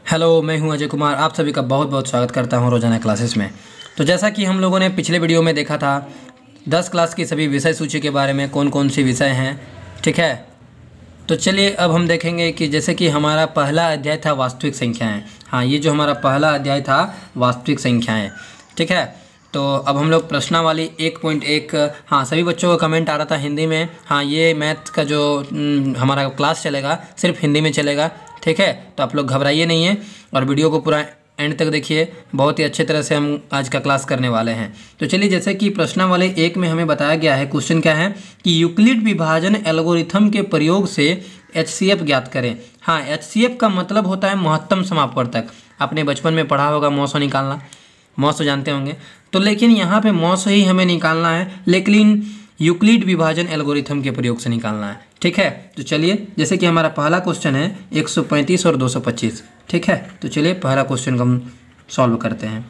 Hello, मैं हूं अजय कुमार। आप सभी का बहुत बहुत स्वागत करता हूं रोजाना क्लासेस में। तो जैसा कि हम लोगों ने पिछले वीडियो में देखा था 10 क्लास की सभी विषय सूची के बारे में, कौन कौन सी विषय हैं। ठीक है, तो चलिए अब हम देखेंगे कि जैसे कि हमारा पहला अध्याय था वास्तविक संख्याएँ। हाँ, ये जो हमारा पहला अध्याय था वास्तविक संख्याएँ। ठीक है, तो अब हम लोग प्रश्नावली 1.1। हाँ, सभी बच्चों को कमेंट आ रहा था हिंदी में। हाँ, ये मैथ का जो हमारा क्लास चलेगा सिर्फ हिंदी में चलेगा। ठीक है, तो आप लोग घबराइए नहीं है और वीडियो को पूरा एंड तक देखिए। बहुत ही अच्छे तरह से हम आज का क्लास करने वाले हैं। तो चलिए, जैसे कि प्रश्नावली 1 में हमें बताया गया है, क्वेश्चन क्या है कि यूक्लिड विभाजन एल्गोरिथम के प्रयोग से HCF ज्ञात करें। हाँ, HCF का मतलब होता है महत्तम समापवर्तक। आपने बचपन में पढ़ा होगा मौसो निकालना, मौसो जानते होंगे। तो लेकिन यहाँ पे मौसो ही हमें निकालना है, लेकिन यूक्लिड विभाजन एल्गोरिथम के प्रयोग से निकालना है। ठीक है, तो चलिए, जैसे कि हमारा पहला क्वेश्चन है 135 और 225। ठीक है, तो चलिए पहला क्वेश्चन को हम सॉल्व करते हैं।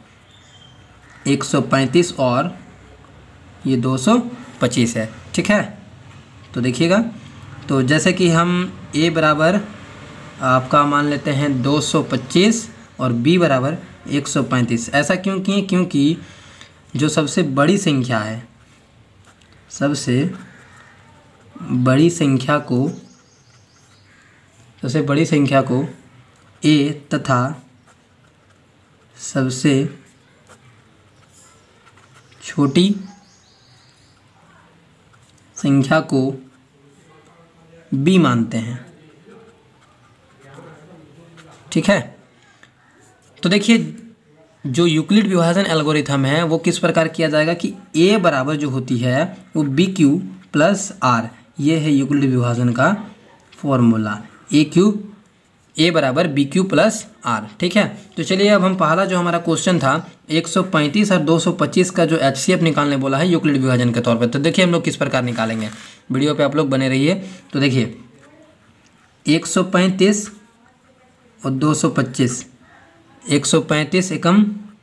135 और ये 225 है। ठीक है, तो देखिएगा, तो जैसे कि हम A बराबर आपका मान लेते हैं 225 और B बराबर 135। ऐसा क्यों किए? क्योंकि जो सबसे बड़ी संख्या है, सबसे बड़ी संख्या को A तथा सबसे छोटी संख्या को B मानते हैं। ठीक है, तो देखिए, जो यूक्लिड विभाजन एल्गोरिथम है वो किस प्रकार किया जाएगा कि A बराबर जो होती है वो BQ प्लस R। ये है यूक्लिड विभाजन का फॉर्मूला, A बराबर BQ प्लस R। ठीक है, तो चलिए अब हम पहला जो हमारा क्वेश्चन था 135 और 225 का जो HCF निकालने बोला है यूक्लिड विभाजन के तौर पर, तो देखिए हम लोग किस प्रकार निकालेंगे। वीडियो पे आप लोग बने रहिए। तो देखिए 135 और 225, 135 एकम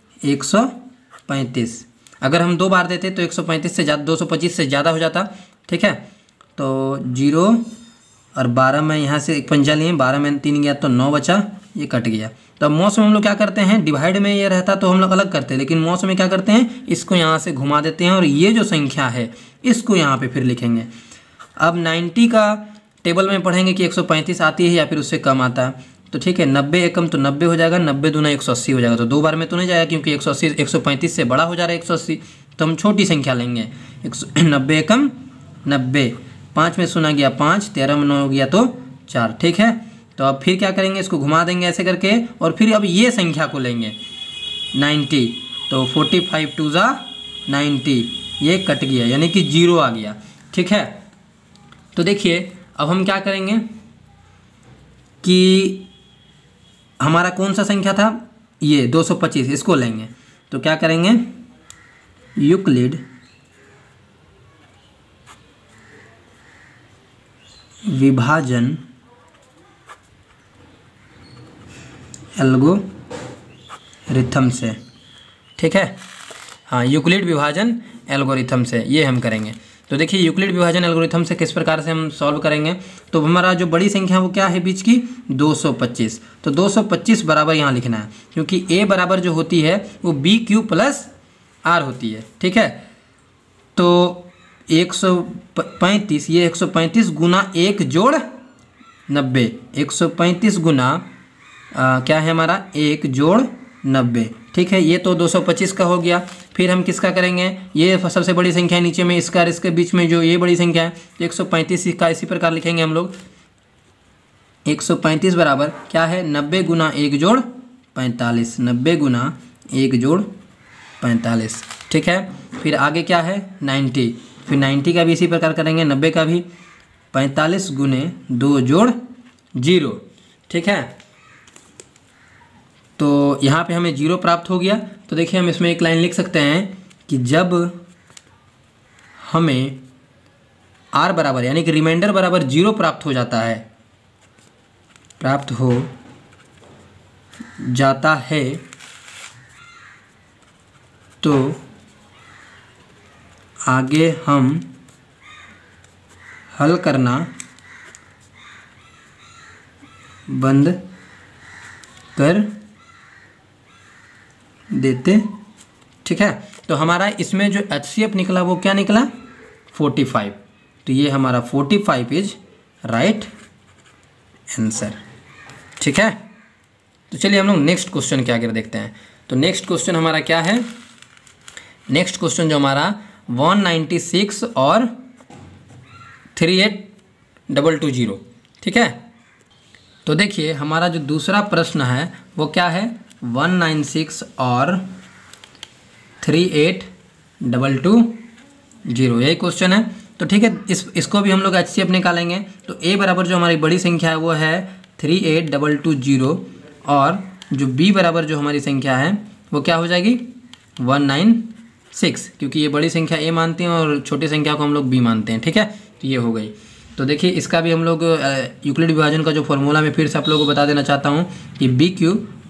135। अगर हम 2 बार देते तो 135 से ज़्यादा 225 से ज़्यादा हो जाता। ठीक है, तो 0 और 12 में यहाँ से एक पंजा लिए, 12 में 3 गया तो 9 बचा, ये कट गया। तो अब मौस में हम लोग क्या करते हैं, डिवाइड में ये रहता तो हम लोग अलग करते हैं, लेकिन मौस में क्या करते हैं, इसको यहाँ से घुमा देते हैं और ये जो संख्या है इसको यहाँ पे फिर लिखेंगे। अब 90 का टेबल में पढ़ेंगे कि 135 आती है या फिर उससे कम आता है। तो ठीक है, 90 एकम तो 90 हो जाएगा, 90 दूना 180 हो जाएगा। तो 2 बार में तो नहीं जाएगा क्योंकि 180 135 से बड़ा हो जा रहा है 180, तो हम छोटी संख्या लेंगे। 90 एकम 90, 5 में 0 गया 5, 13 में 9 हो गया तो 4। ठीक है, तो अब फिर क्या करेंगे, इसको घुमा देंगे ऐसे करके और फिर अब ये संख्या को लेंगे 90। तो 45 2 ज़ा 90, ये कट गया यानी कि 0 आ गया। ठीक है, तो देखिए अब हम क्या करेंगे कि हमारा कौन सा संख्या था, ये 225, इसको लेंगे। तो क्या करेंगे, यूक्लिड विभाजन एल्गोरिथम से। ठीक है, हाँ, यूक्लिड विभाजन एल्गोरिथम से ये हम करेंगे। तो देखिए यूक्लिड विभाजन एल्गोरिथम से किस प्रकार से हम सॉल्व करेंगे। तो हमारा जो बड़ी संख्या वो क्या है बीच की, 225। तो 225 बराबर यहाँ लिखना है क्योंकि A बराबर जो होती है वो BQ प्लस R होती है। ठीक है, तो 135, ये 135 गुना 1 जोड़ 90, 135 गुना क्या है हमारा 1 जोड़ 90। ठीक है, ये तो 225 का हो गया। फिर हम किसका करेंगे, ये सबसे बड़ी संख्या है नीचे में, इसका और इसके बीच में जो ये बड़ी संख्या है 135 का इसी प्रकार लिखेंगे हम लोग। 135 बराबर क्या है, 90 गुना 1 जोड़ 45, 90 गुना 1 जोड़ 45। ठीक है, फिर आगे क्या है 90, फिर 90 का भी इसी प्रकार करेंगे, 90 का भी 45 गुने 2 जोड़ 0। ठीक है, तो यहाँ पे हमें 0 प्राप्त हो गया। तो देखिए हम इसमें एक लाइन लिख सकते हैं कि जब हमें R बराबर यानी कि रिमाइंडर बराबर 0 प्राप्त हो जाता है तो आगे हम हल करना बंद कर देते। ठीक है, तो हमारा इसमें जो HCF निकला वो क्या निकला 45। तो ये हमारा 45 इज राइट आंसर। ठीक है, तो चलिए हम लोग नेक्स्ट क्वेश्चन क्या आगे देखते हैं। तो नेक्स्ट क्वेश्चन हमारा क्या है, नेक्स्ट क्वेश्चन जो हमारा 196 और 38220। ठीक है, तो देखिए हमारा जो दूसरा प्रश्न है वो क्या है 196 और 38220, यही क्वेश्चन है। तो ठीक है, इसको भी हम लोग HCF निकालेंगे। तो A बराबर जो हमारी बड़ी संख्या है वो है 38220 और जो B बराबर जो हमारी संख्या है वो क्या हो जाएगी 196, क्योंकि ये बड़ी संख्या A मानते हैं और छोटी संख्या को हम लोग B मानते हैं। ठीक है, तो ये हो गई। तो देखिए इसका भी हम लोग यूक्लिड विभाजन का जो फॉर्मूला मैं फिर से आप लोगों को बता देना चाहता हूँ कि BQ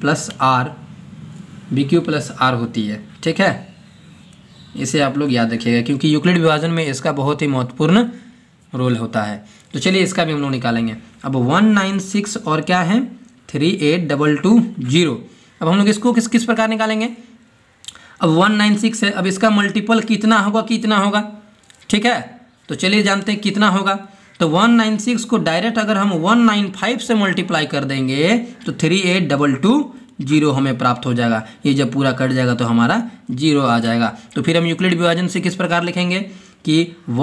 प्लस R होती है। ठीक है, इसे आप लोग याद रखिएगा क्योंकि यूक्लिड विभाजन में इसका बहुत ही महत्वपूर्ण रोल होता है। तो चलिए इसका भी हम लोग निकालेंगे। अब 196 और क्या है 38220। अब हम लोग इसको किस प्रकार निकालेंगे। अब 196 है, अब इसका मल्टीपल कितना होगा। ठीक है, तो चलिए जानते हैं कितना होगा। तो 196 को डायरेक्ट अगर हम 195 से मल्टीप्लाई कर देंगे तो 38220 हमें प्राप्त हो जाएगा। ये जब पूरा कट जाएगा तो हमारा 0 आ जाएगा। तो फिर हम यूक्लिड विभाजन से किस प्रकार लिखेंगे कि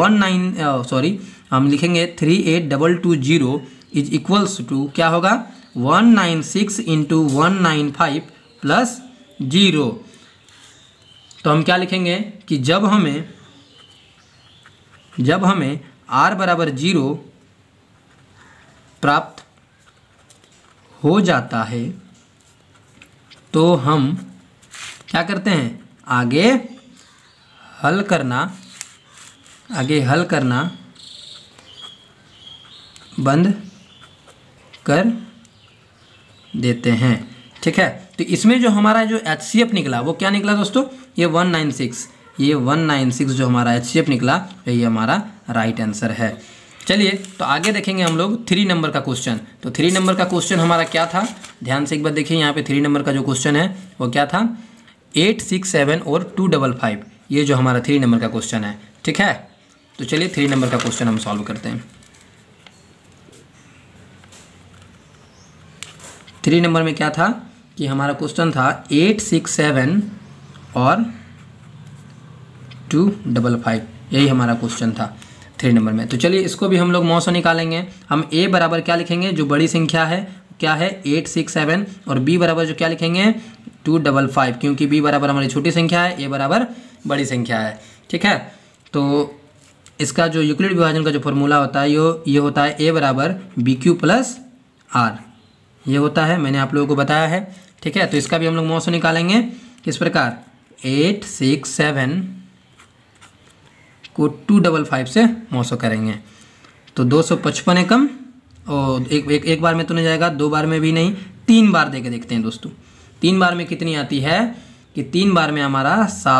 हम लिखेंगे 38220 इज इक्वल्स टू क्या होगा 196 इंटू 195 प्लस 0। तो हम क्या लिखेंगे कि जब हमें R बराबर 0 प्राप्त हो जाता है तो हम क्या करते हैं आगे हल करना बंद कर देते हैं। ठीक है, तो इसमें जो हमारा जो HCF निकला वो क्या निकला दोस्तों, ये 196 जो हमारा HCF निकला ये हमारा राइट आंसर है। चलिए तो आगे देखेंगे हम लोग 3 नंबर का क्वेश्चन। तो 3 नंबर का क्वेश्चन हमारा क्या था, ध्यान से एक बार देखिए। यहाँ पे 3 नंबर का जो क्वेश्चन है वो क्या था 867 और 255, ये जो हमारा 3 नंबर का क्वेश्चन है। ठीक है, तो चलिए 3 नंबर का क्वेश्चन हम सॉल्व करते हैं। 3 नंबर में क्या था कि हमारा क्वेश्चन था 867 और 255, यही हमारा क्वेश्चन था 3 नंबर में। तो चलिए इसको भी हम लोग मौसम निकालेंगे। हम A बराबर क्या लिखेंगे, जो बड़ी संख्या है क्या है 867 और B बराबर जो क्या लिखेंगे 255, क्योंकि B बराबर हमारी छोटी संख्या है, A बराबर बड़ी संख्या है। ठीक है, तो इसका जो यूक्लिड विभाजन का जो फॉर्मूला होता है ये होता है A बराबर BQ प्लस R, ये होता है, मैंने आप लोगों को बताया है। ठीक है, तो इसका भी हम लोग मौसम निकालेंगे किस प्रकार 867 को 255 से मौसो करेंगे तो 255 है कम और एक बार में तो नहीं जाएगा, 2 बार में भी नहीं, 3 बार दे के देखते हैं दोस्तों। 3 बार में कितनी आती है कि 3 बार में हमारा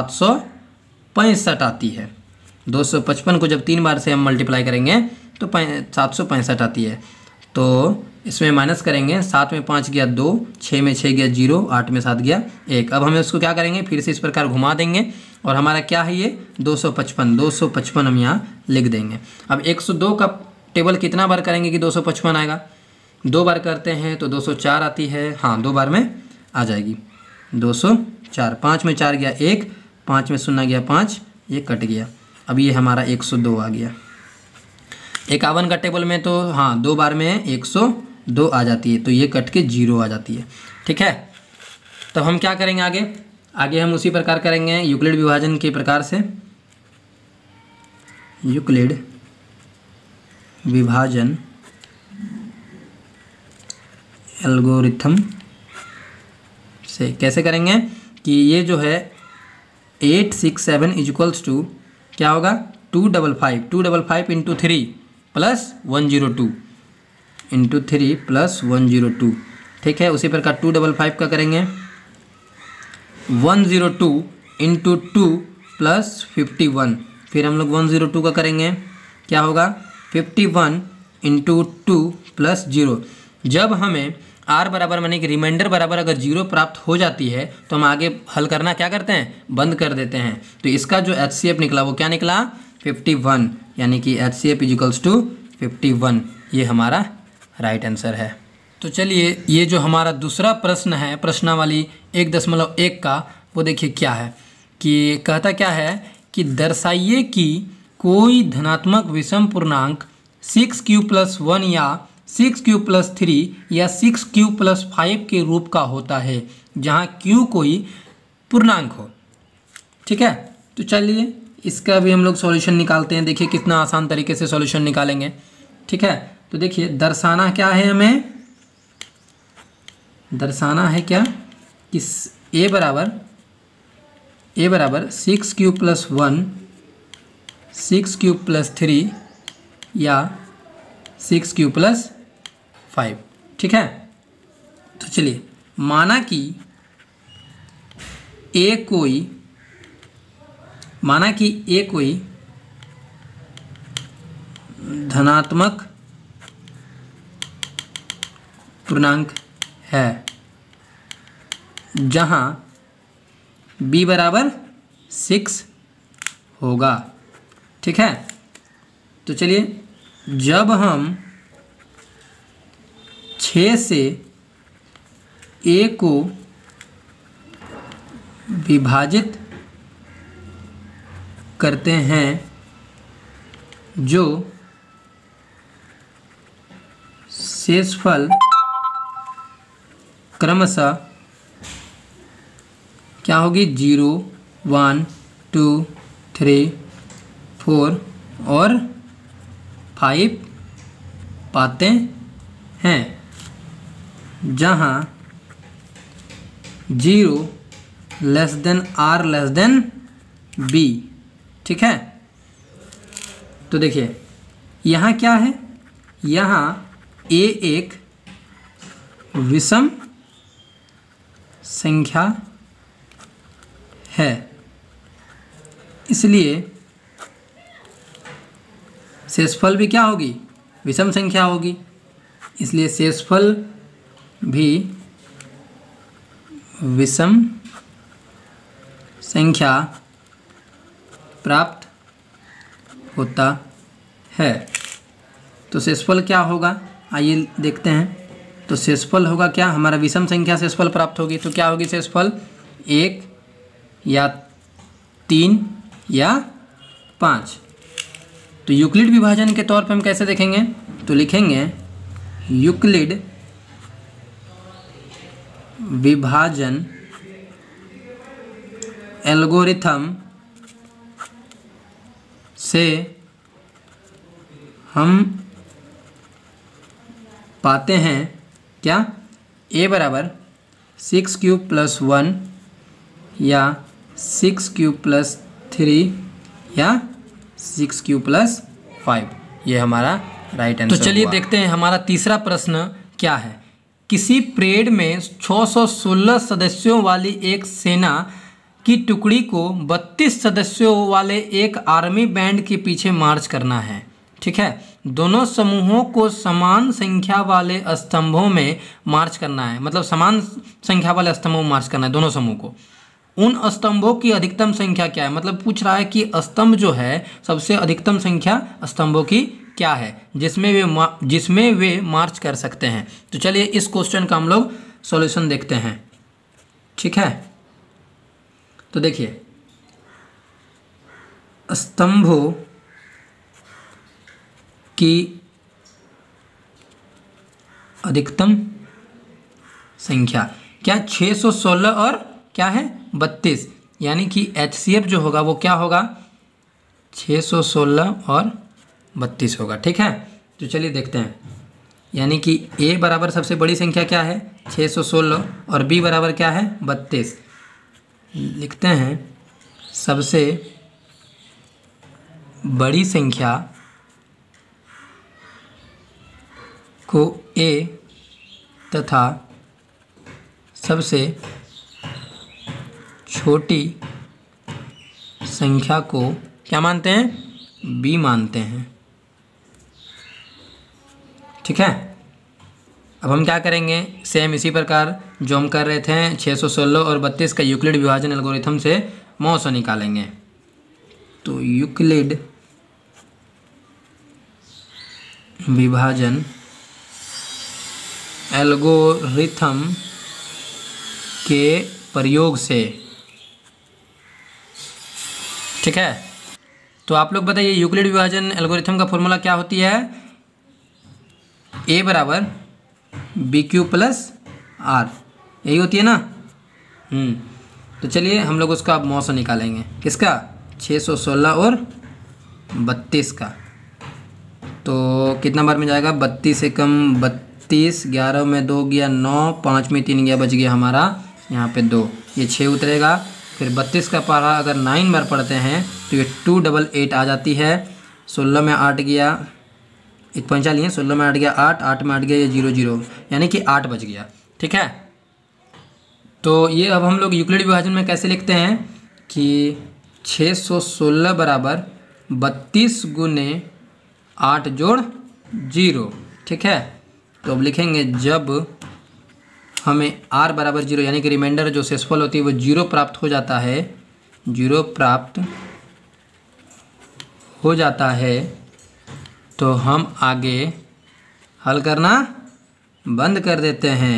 765 आती है। 255 को जब 3 बार से हम मल्टीप्लाई करेंगे तो 765 आती है। तो इसमें माइनस करेंगे, 7 में 5 गया 2, 6 में 6 गया 0, 8 में 7 गया 1। अब हमें उसको क्या करेंगे फिर से इस प्रकार घुमा देंगे और हमारा क्या है ये 255 हम यहाँ लिख देंगे। अब 102 का टेबल कितना बार करेंगे कि 255 आएगा, 2 बार करते हैं तो 204 आती है। हाँ 2 बार में आ जाएगी 204। 5 में 4 गया 1, 5 में 0 गया 5, ये कट गया। अब ये हमारा 102 आ गया। 51 का टेबल में तो हाँ 2 बार में 102 आ जाती है, तो ये कट के 0 आ जाती है। ठीक है, तो हम क्या करेंगे आगे हम उसी प्रकार करेंगे यूक्लिड विभाजन के प्रकार से। यूक्लिड विभाजन एल्गोरिथम से कैसे करेंगे कि ये जो है 867 इक्वल्स टू क्या होगा 255 इंटू 3 प्लस 102 इंटू 3 प्लस 102। ठीक है, उसी प्रकार 255 का करेंगे 102 इंटू 2 प्लस 51। फिर हम लोग 102 का करेंगे क्या होगा 51 इंटू 2 प्लस 0। जब हमें आर बराबर माने कि रिमाइंडर बराबर अगर 0 प्राप्त हो जाती है तो हम आगे हल करना क्या करते हैं, बंद कर देते हैं। तो इसका जो HCF निकला वो क्या निकला, 51, यानी कि HCF इजिकल्स टू 51, ये हमारा राइट आंसर है। तो चलिए ये जो हमारा दूसरा प्रश्न है प्रश्नावली 1.1 का, वो देखिए क्या है कि कहता क्या है कि दर्शाइए कि कोई धनात्मक विषम पूर्णांक 6q+1 या 6q+3 या 6q+5 के रूप का होता है जहाँ q कोई पूर्णांक हो। ठीक है, तो चलिए इसका भी हम लोग सॉल्यूशन निकालते हैं। देखिए कितना आसान तरीके से सॉल्यूशन निकालेंगे। ठीक है, तो देखिए दर्शाना क्या है, हमें दर्शाना है क्या कि a बराबर 6q+1 6q+3 या 6q+5। ठीक है, तो चलिए माना कि a कोई धनात्मक पूर्णांक है जहाँ b बराबर 6 होगा। ठीक है, तो चलिए जब हम 6 से a को विभाजित करते हैं जो शेषफल क्रमशः क्या होगी, 0 1 2 3 4 और 5 पाते हैं, जहाँ 0 <r b। ठीक है, तो देखिए यहाँ क्या है, यहाँ a एक विषम संख्या है, इसलिए शेषफल भी क्या होगी, विषम संख्या होगी, इसलिए शेषफल भी विषम संख्या प्राप्त होता है। तो शेषफल क्या होगा, आइए देखते हैं। तो शेषफल होगा क्या, हमारा विषम संख्या शेषफल प्राप्त होगी, तो क्या होगी शेषफल, 1 या 3 या 5। तो यूक्लिड विभाजन के तौर पे हम कैसे देखेंगे, तो लिखेंगे यूक्लिड विभाजन एल्गोरिथम से हम पाते हैं क्या, a बराबर 6q+1 या 6q+3 या 6q+5, ये हमारा राइट आंसर। तो चलिए देखते हैं हमारा तीसरा प्रश्न क्या है। किसी परेड में 616 सदस्यों वाली एक सेना की टुकड़ी को 32 सदस्यों वाले एक आर्मी बैंड के पीछे मार्च करना है। ठीक है, दोनों समूहों को समान संख्या वाले स्तंभों में मार्च करना है, मतलब समान संख्या वाले स्तंभों में मार्च करना है दोनों समूह को। उन स्तंभों की अधिकतम संख्या क्या है, मतलब पूछ रहा है कि स्तंभ जो है सबसे अधिकतम संख्या स्तंभों की क्या है जिसमें वे मार्च कर सकते हैं। तो चलिए इस क्वेश्चन का हम लोग सॉल्यूशन देखते हैं। ठीक है, तो देखिए स्तंभों की अधिकतम संख्या क्या, 616 और क्या है 32, यानी कि HCF जो होगा वो क्या होगा, 616 और 32 होगा। ठीक है, तो चलिए देखते हैं, यानी कि A बराबर सबसे बड़ी संख्या क्या है 616 और B बराबर क्या है 32। लिखते हैं सबसे बड़ी संख्या को A तथा सबसे छोटी संख्या को क्या मानते हैं, B मानते हैं। ठीक है, अब हम क्या करेंगे, सेम इसी प्रकार जो हम कर रहे थे 616 और 32 का यूक्लिड विभाजन एल्गोरिथम से मॉस निकालेंगे। तो यूक्लिड विभाजन एल्गोरिथम के प्रयोग से, ठीक है। तो आप लोग बताइए यूक्लिड विभाजन एल्गोरिथम का फॉर्मूला क्या होती है, ए बराबर बी क्यू प्लस आर, यही होती है ना। तो चलिए हम लोग उसका अब मॉस निकालेंगे, किसका, 616 और 32 का। तो कितना बार में जाएगा, 32 से कम 32, 11 में 2 गया 9, 5 में 3 गया, बच गया हमारा यहाँ पे 2, ये 6 उतरेगा। फिर 32 का पारा अगर 9 बार पढ़ते हैं तो ये 288 आ जाती है। 16 में 8 गया, एक पंचा लिए, 16 में 8 गया 8, 8 में 8 गया ये 0 0, यानी कि 8 बच गया, ठीक है। तो ये अब हम लोग यूक्लिड विभाजन में कैसे लिखते हैं कि 616 बराबर 32 गुने 8 जोड़ 0, ठीक है। तो अब लिखेंगे जब हमें r बराबर 0 यानी कि रिमाइंडर जो शेषफल होती है वो 0 प्राप्त हो जाता है, 0 प्राप्त हो जाता है, तो हम आगे हल करना बंद कर देते हैं,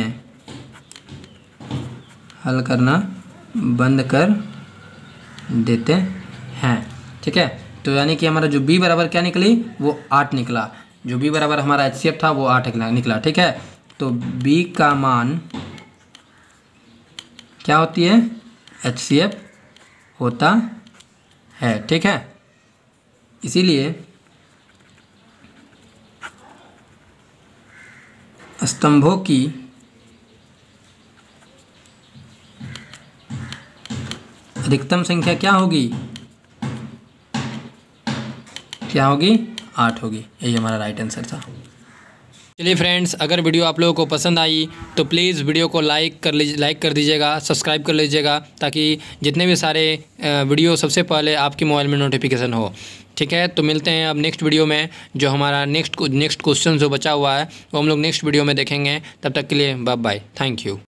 हल करना बंद कर देते हैं, ठीक है। तो यानी कि हमारा जो b बराबर क्या निकली, वो 8 निकला, जो b बराबर हमारा HCF था वो 8 निकला, ठीक है। तो b का मान क्या होती है, HCF होता है, ठीक है। इसीलिए स्तंभों की अधिकतम संख्या क्या होगी, क्या होगी, 8 होगी। यही हमारा राइट आंसर था। चलिए फ्रेंड्स, अगर वीडियो आप लोगों को पसंद आई तो प्लीज़ वीडियो को लाइक कर दीजिएगा, सब्सक्राइब कर लीजिएगा, ताकि जितने भी सारे वीडियो सबसे पहले आपके मोबाइल में नोटिफिकेशन हो, ठीक है। तो मिलते हैं अब नेक्स्ट वीडियो में, जो हमारा नेक्स्ट क्वेश्चन जो बचा हुआ है वो हम लोग नेक्स्ट वीडियो में देखेंगे। तब तक के लिए बाय बाय, थैंक यू।